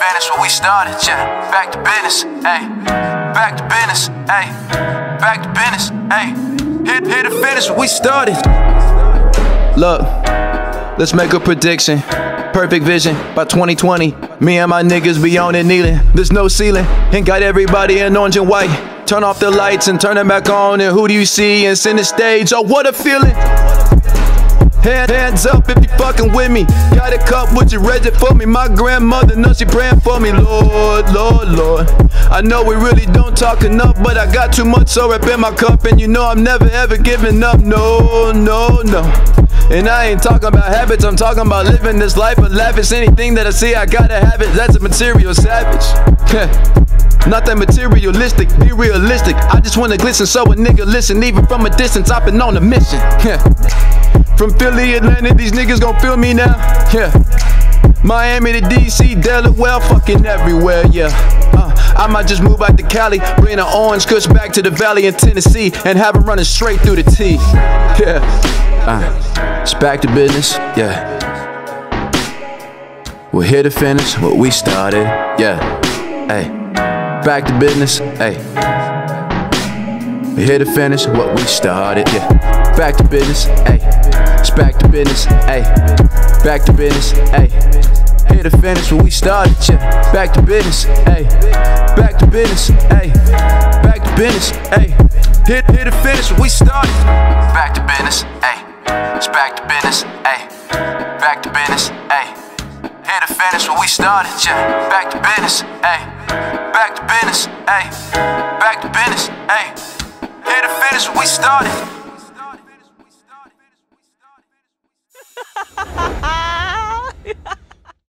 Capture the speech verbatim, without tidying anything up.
finish what we started, yeah. Back to business, ayy. Back to business, ayy. Back to business, ayy. Here, here to finish what we started. Look, let's make a prediction. Perfect vision by twenty twenty. Me and my niggas be on it kneeling. There's no ceiling, and got everybody in orange and white. Turn off the lights and turn them back on, and who do you see and center stage? Oh, what a feeling. Hand, hands up if you fucking with me. Got a cup, would you raise it for me? My grandmother knows she praying for me. Lord, Lord, Lord. I know we really don't talk enough, but I got too much syrup in my cup, and you know I'm never ever giving up. No, no, no. And I ain't talking about habits, I'm talking about living this life of lavish. Anything that I see, I gotta have it. That's a material savage. Nothing materialistic, be realistic. I just wanna glisten, so a nigga listen. Even from a distance, I've been on a mission. From Philly, Atlanta, these niggas gon' feel me now. Yeah. Miami to D C, Delaware, fucking everywhere, yeah. Uh, I might just move out to Cali, bring an orange kush back to the valley in Tennessee, and have them running straight through the T. Yeah. Uh, it's back to business, yeah. We're here to finish what we started, yeah. Hey, back to business, hey. We're here to finish what we started, yeah. Back to business, hey. It's back to business, hey. Back to business, hey. Here to finish what we started, yeah. Back to business, hey. Back to business, hey. Back to business, hey. Here, here to finish what we started. Back to business, ayy. It's back to business, ayy. Back to business, ayy. Here to finish what we started, yeah. Back to business, ayy. Back to business, ayy. Back to business, ayy. Here to finish what we started. Ha ha ha!